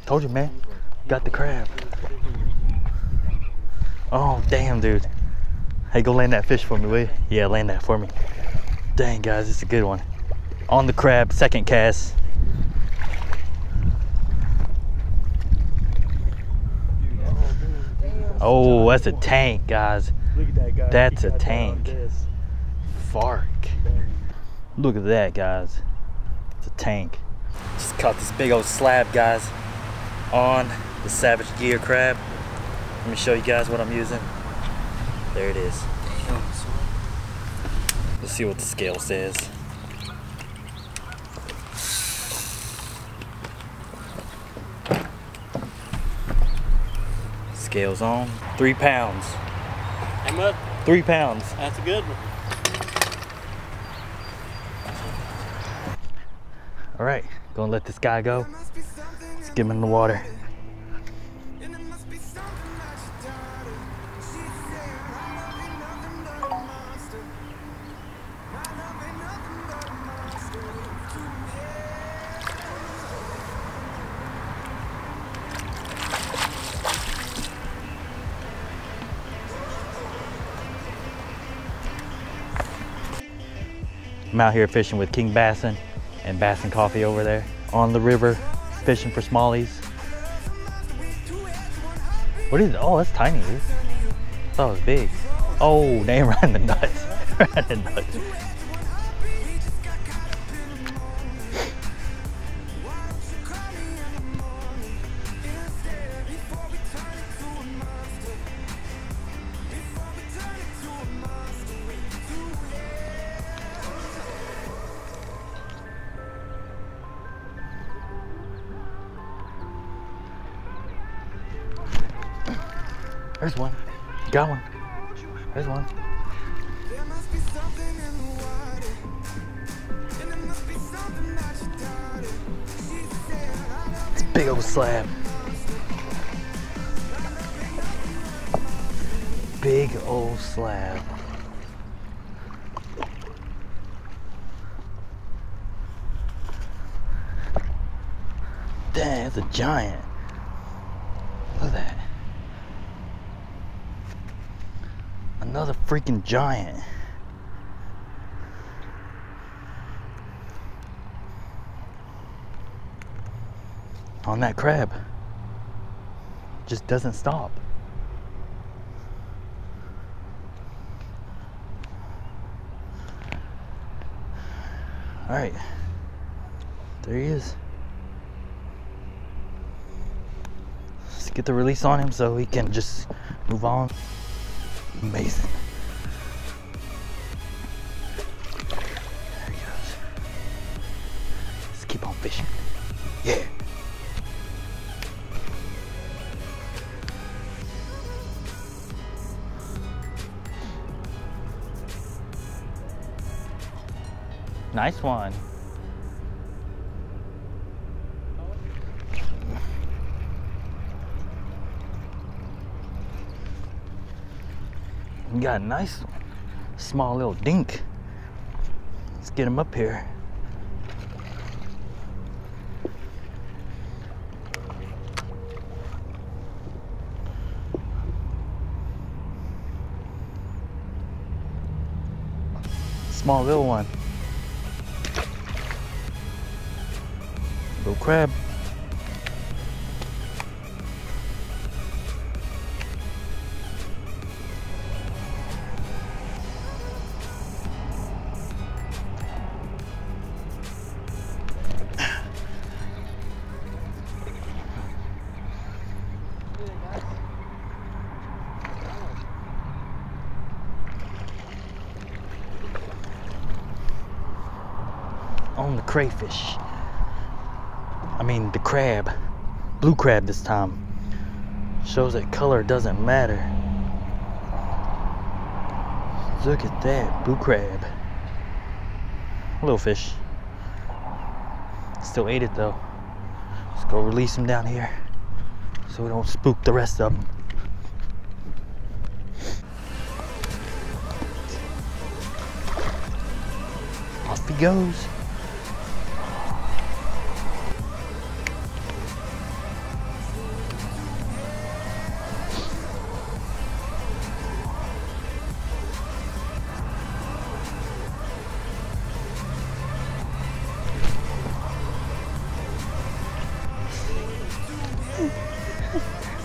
Told you, man. Got the crab. Oh, damn, dude. Hey, go land that fish for me, will you? Yeah, land that for me. Dang, guys, it's a good one. On the crab, second cast. Oh, that's a tank, guys. Look at that guy. That's a tank. Fark. Look at that, guys. It's a tank. Just caught this big old slab, guys, on the Savage Gear crab. Let me show you guys what I'm using. There it is. Let's see what the scale says. Scale's on. 3 pounds. How much? 3 pounds. That's a good one. All right, gonna let this guy go. Let's get him in the water. I'm out here fishing with King Bassin and Bassin Coffee over there on the river, fishing for smallies. What is it? Oh, that's tiny, dude. I thought it was big. Oh, damn, right in the nuts. Right in the nuts. There's one. Got one. There's one. It's a big old slab. Big old slab. Dang, it's a giant. Look at that. Another freaking giant. On that crab. Just doesn't stop. All right. There he is. Let's get the release on him so he can just move on. Amazing. There he goes. Let's keep on fishing. Yeah. Nice one. We got a nice small little dink. Let's get him up here. Small little one. Little crab. On the crayfish. I mean the crab. Blue crab this time. Shows that color doesn't matter. Look at that, blue crab. Little fish. Still ate it though. Let's go release him down here so we don't spook the rest of them. Off he goes.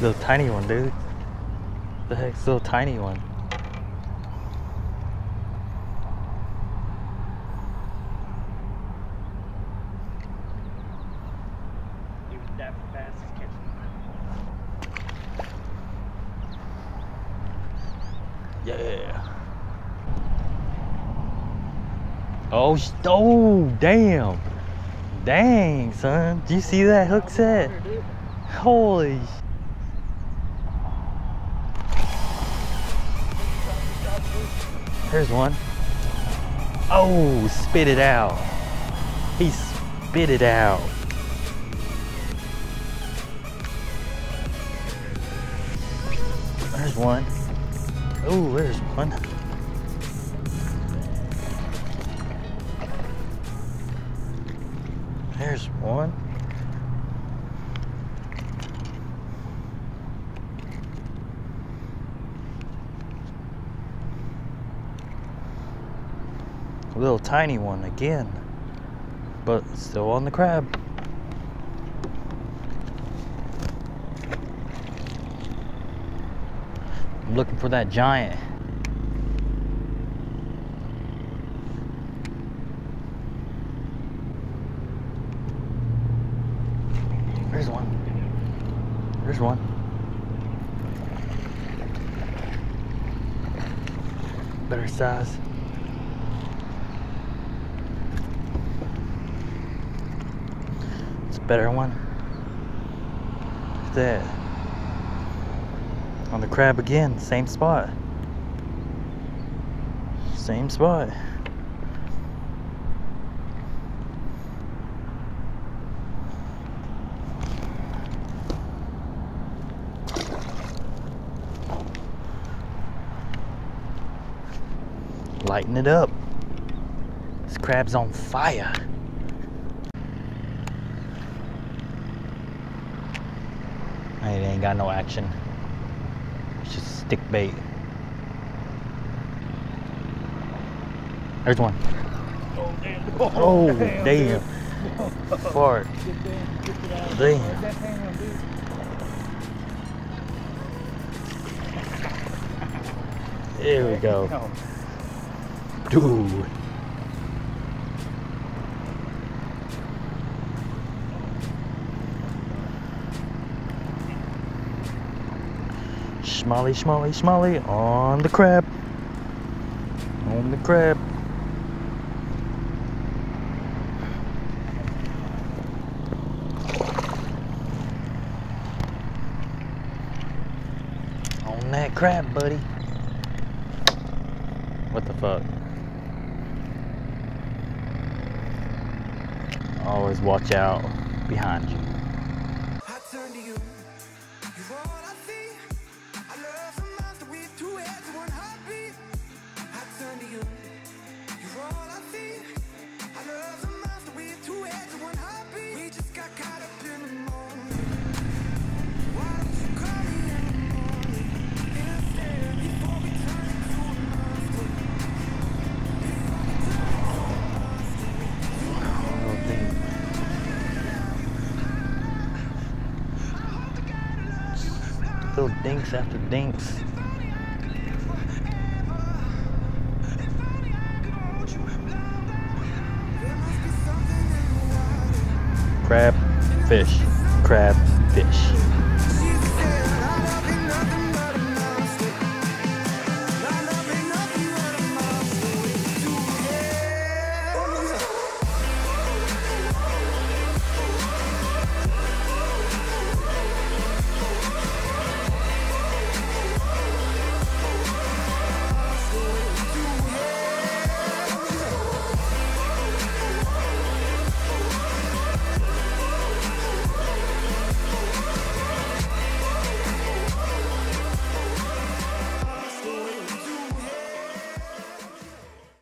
Little tiny one, dude. The heck's little tiny one? Dude, that bass is catching. Yeah. Oh, oh, damn. Dang, son. Do you see that hook set? Holy. There's one. Oh, spit it out. He spit it out. There's one. Oh, there's one. There's one. A little tiny one again, but still on the crab. I'm looking for that giant. There's one. There's one. Better size. It's a better one. Look at that. On the crab again, same spot. Same spot. Lighten it up. This crab's on fire. It ain't got no action. It's just stick bait. There's one. Oh, damn. Oh, damn. Fart. Damn. There we go. Dude. Schmolly, schmolly, schmolly on the crab. On the crab. On that crab, buddy. What the fuck? Always watch out behind you. I turn to you. You're all I see. I love a monster with two heads, one heartbeat. I turn to you. You're all I see. I love a monster with two heads, one heartbeat. We just got caught up in the moment. Why don't you call me in the morning? Instead, before we turn into a monster. Little dinks after dinks. Crab, fish, crab, fish.